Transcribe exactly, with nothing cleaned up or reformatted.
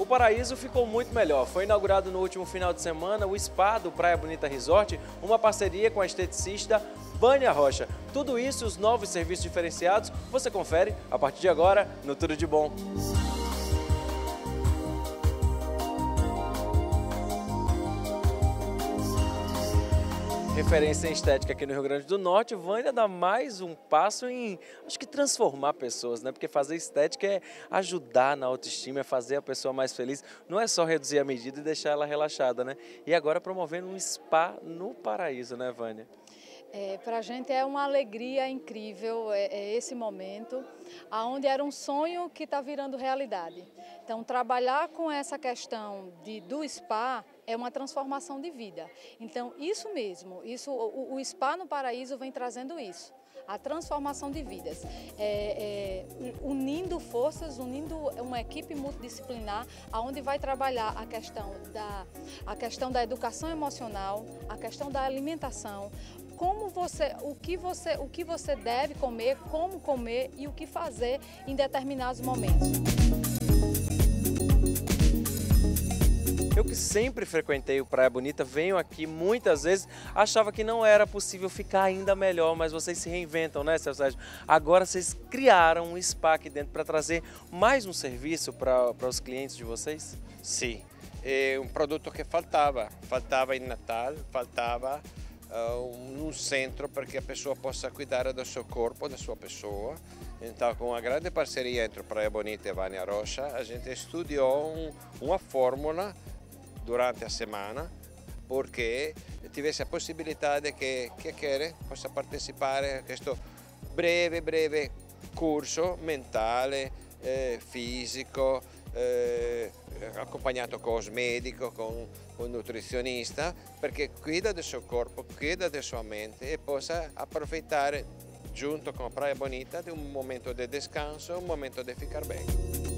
O paraíso ficou muito melhor. Foi inaugurado no último final de semana o spa do Praia Bonita Resort, uma parceria com a esteticista Vânia Rocha. Tudo isso e os novos serviços diferenciados você confere a partir de agora no Tudo de Bom. Referência em estética aqui no Rio Grande do Norte, Vânia dá mais um passo em, acho que transformar pessoas, né? Porque fazer estética é ajudar na autoestima, é fazer a pessoa mais feliz, não é só reduzir a medida e deixar ela relaxada, né? E agora promovendo um spa no paraíso, né, Vânia? É, para a gente é uma alegria incrível é, é esse momento, onde era um sonho que está virando realidade. Então, trabalhar com essa questão de, do spa é uma transformação de vida. Então, isso mesmo, isso, o, o Spa no Paraíso vem trazendo isso, a transformação de vidas, é, é, unindo forças, unindo uma equipe multidisciplinar, onde vai trabalhar a questão, da, a questão da educação emocional, a questão da alimentação, como você, o, que você, o que você deve comer, como comer e o que fazer em determinados momentos. Eu que sempre frequentei o Praia Bonita, venho aqui muitas vezes, achava que não era possível ficar ainda melhor, mas vocês se reinventam, né, seu Sérgio? Agora vocês criaram um spa aqui dentro para trazer mais um serviço para os clientes de vocês? Sim, é um produto que faltava, faltava em Natal, faltava uh, um centro para que a pessoa possa cuidar do seu corpo, da sua pessoa. Então, com uma grande parceria entre o Praia Bonita e Vânia Rocha, a gente estudou um, uma fórmula durante a semana, porque tivesse a possibilidade que chi quer possa participar a questo breve, breve corso mentale, eh, fisico, eh, accompagnato con un medico, con un nutrizionista, perché cuida del suo corpo, cuida della sua mente e possa approfittare junto con Praia Bonita di un momento di descanso, un momento di ficar bene.